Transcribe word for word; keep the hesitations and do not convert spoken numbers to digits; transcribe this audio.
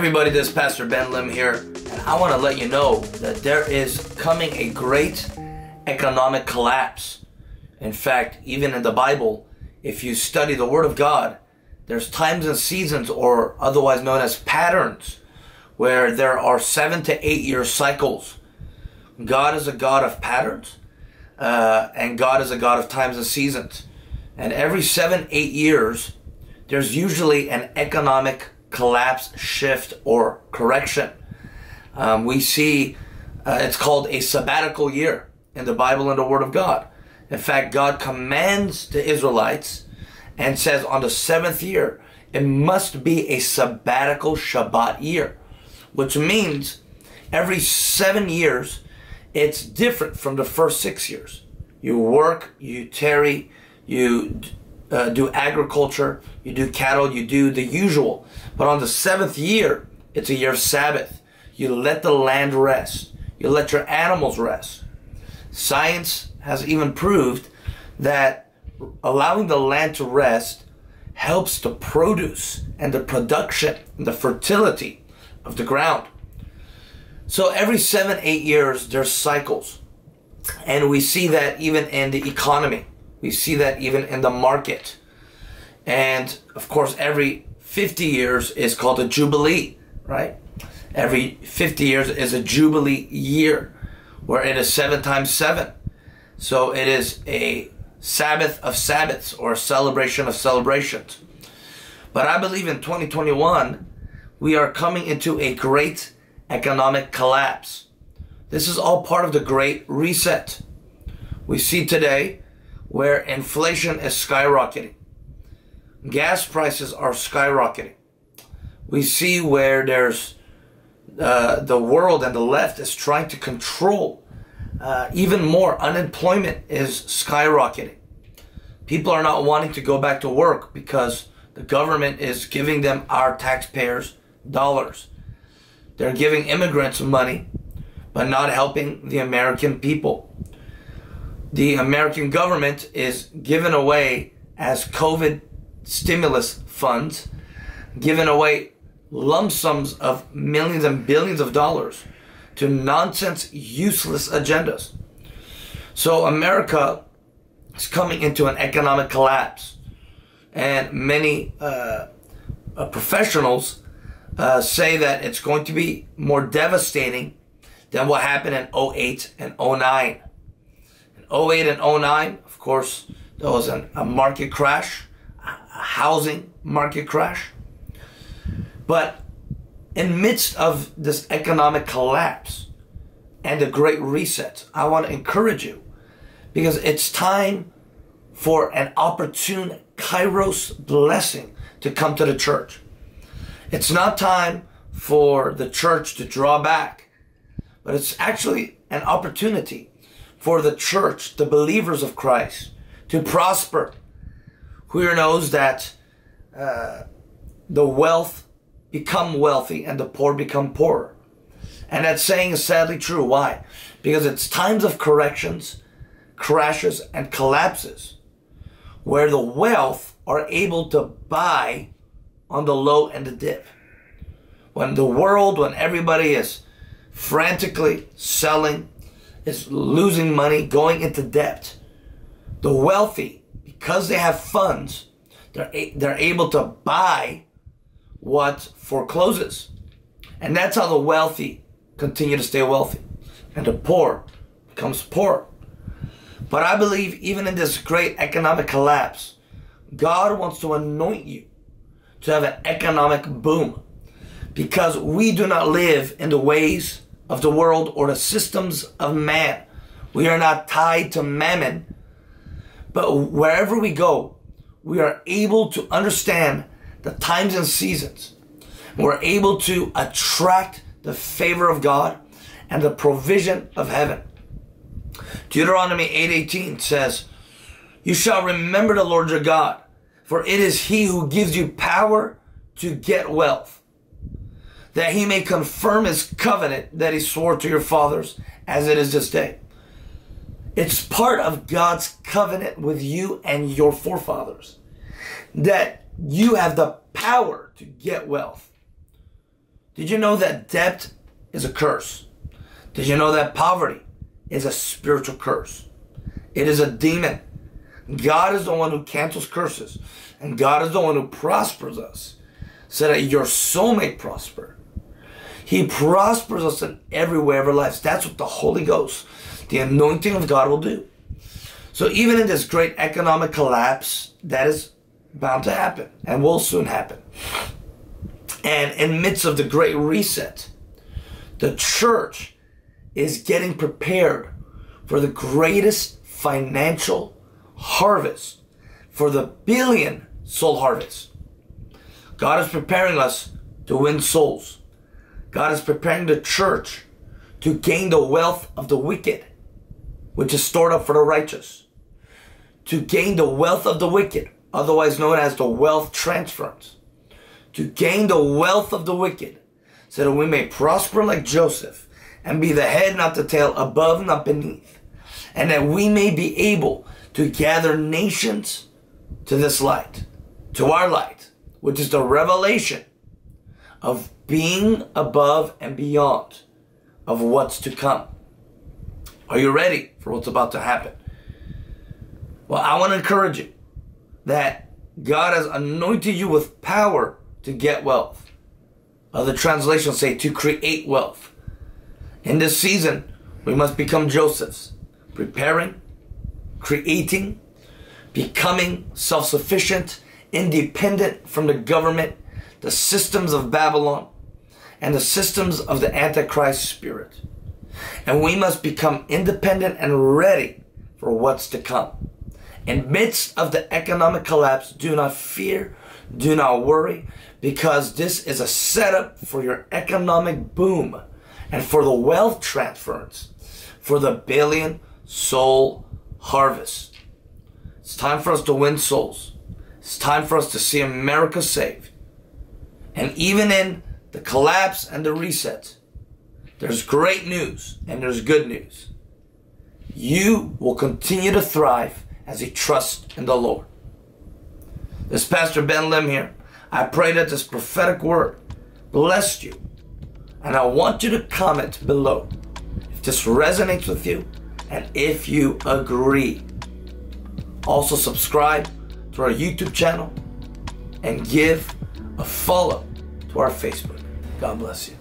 everybody, this is Pastor Ben Lim here, and I want to let you know that there is coming a great economic collapse. In fact, even in the Bible, if you study the Word of God, there's times and seasons, or otherwise known as patterns, where there are seven to eight year cycles. God is a God of patterns, uh, and God is a God of times and seasons. And every seven, eight years, there's usually an economic collapse, shift, or correction. Um, we see uh, it's called a sabbatical year in the Bible and the Word of God. In fact, God commands the Israelites and says on the seventh year, it must be a sabbatical Shabbat year, which means every seven years, it's different from the first six years. You work, you tarry, you uh, do agriculture, you do cattle, you do the usual. But on the seventh year, it's a year of Sabbath. You let the land rest. You let your animals rest. Science has even proved that allowing the land to rest helps the produce and the production and the fertility of the ground. So every seven, eight years, there's cycles. And we see that even in the economy. We see that even in the market. And of course, every fifty years is called a Jubilee, right? Every fifty years is a Jubilee year, where it is seven times seven. So it is a Sabbath of Sabbaths, or a celebration of celebrations. But I believe in twenty twenty-one, we are coming into a great economic collapse. This is all part of the Great Reset. We see today where inflation is skyrocketing. Gas prices are skyrocketing. We see where there's uh, the world and the left is trying to control uh, even more. Unemployment is skyrocketing. People are not wanting to go back to work because the government is giving them our taxpayers' dollars. They're giving immigrants money, but not helping the American people. The American government is giving away as COVID stimulus funds, giving away lump sums of millions and billions of dollars to nonsense, useless agendas. So America is coming into an economic collapse, and many uh, uh, professionals uh, say that it's going to be more devastating than what happened in oh eight and oh nine. In oh eight and oh nine, of course, there was an, a market crash, a housing market crash. But in midst of this economic collapse and the Great Reset, I want to encourage you, because it's time for an opportune Kairos blessing to come to the church. It's not time for the church to draw back, but it's actually an opportunity for the church, the believers of Christ, to prosper. Who knows that uh, the wealth become wealthy and the poor become poorer? And that saying is sadly true. Why? Because it's times of corrections, crashes, and collapses where the wealth are able to buy on the low and the dip. When the world, when everybody is frantically selling, is losing money, going into debt, the wealthy, because they have funds, they're, they're able to buy what forecloses. And that's how the wealthy continue to stay wealthy, and the poor becomes poor. But I believe even in this great economic collapse, God wants to anoint you to have an economic boom, because we do not live in the ways of the world or the systems of man. We are not tied to mammon, but wherever we go, we are able to understand the times and seasons. We're able to attract the favor of God and the provision of heaven. Deuteronomy eight eighteen says, "You shall remember the Lord your God, for it is he who gives you power to get wealth, that he may confirm his covenant that he swore to your fathers, as it is this day." It's part of God's covenant with you and your forefathers that you have the power to get wealth. Did you know that debt is a curse? Did you know that poverty is a spiritual curse? It is a demon. God is the one who cancels curses. And God is the one who prospers us so that your soul may prosper. He prospers us in every way of our lives. That's what the Holy Ghost, the anointing of God, will do. So even in this great economic collapse, that is bound to happen and will soon happen. And in midst of the great reset, the church is getting prepared for the greatest financial harvest, for the billion soul harvest. God is preparing us to win souls. God is preparing the church to gain the wealth of the wicked, which is stored up for the righteous. To gain the wealth of the wicked, otherwise known as the wealth transference. To gain the wealth of the wicked, so that we may prosper like Joseph, and be the head, not the tail, above, not beneath. And that we may be able to gather nations to this light, to our light, which is the revelation of being above and beyond of what's to come. Are you ready for what's about to happen? Well, I want to encourage you that God has anointed you with power to get wealth. Other translations say to create wealth. In this season, we must become Josephs, preparing, creating, becoming self-sufficient, independent from the government, the systems of Babylon, and the systems of the Antichrist spirit. And we must become independent and ready for what's to come. In midst of the economic collapse, do not fear, do not worry, because this is a setup for your economic boom and for the wealth transference, for the billion soul harvest. It's time for us to win souls. It's time for us to see America saved. And even in the collapse and the reset, there's great news and there's good news. You will continue to thrive as you trust in the Lord. This is Pastor Ben Lim here. I pray that this prophetic word blessed you. And I want you to comment below if this resonates with you and if you agree. Also subscribe to our YouTube channel and give a follow to our Facebook. God bless you.